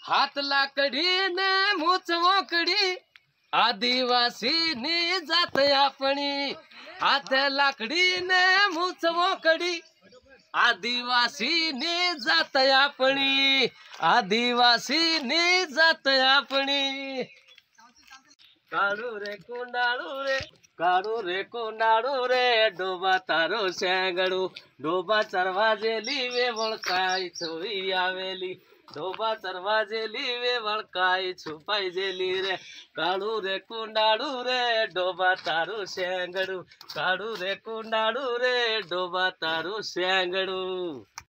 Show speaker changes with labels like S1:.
S1: हाथ लाकड़ी ने मूछ वोकड़ी आदिवासी नी जात अपनी। हाथ लाकड़ी ने मूछ वोकड़ी आदिवासी नी जात अपनी। आदिवासी नी जात अपनी। काळू रे कुंडाळू रे काळू रे कुंडाळू रे डोबा तारो शेंगड़ू। डोबा चरवा जेली वे वळकाई छोरी आवेली। डोबा चरवा जेली वे वळकाई छुपाई जेली रे। काळू रे कुंडाळू रे डोबा तारू शेंगड़ू। काळू रे कुंडाळू रे डोबा तारू शेंगड़ू।